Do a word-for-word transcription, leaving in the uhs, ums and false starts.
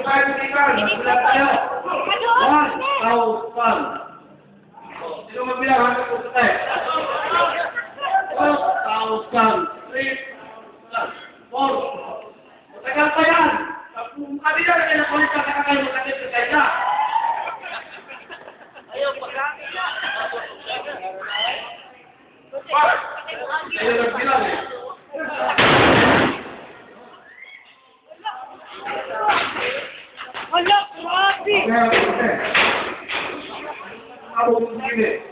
tayo tigilan. Nagsulat tayo. One thousand. Sino magbilang hanggang po tayo? Two thousand. Three thousand. Four. Matagal pa yan. Kung kanina na kayo nakulit ka, saka kayo magkatid sa kanya. Ayaw, pagkakit na. Ayaw nagbilang eh. Wala, grabe! Okay, okay. Ako, sige.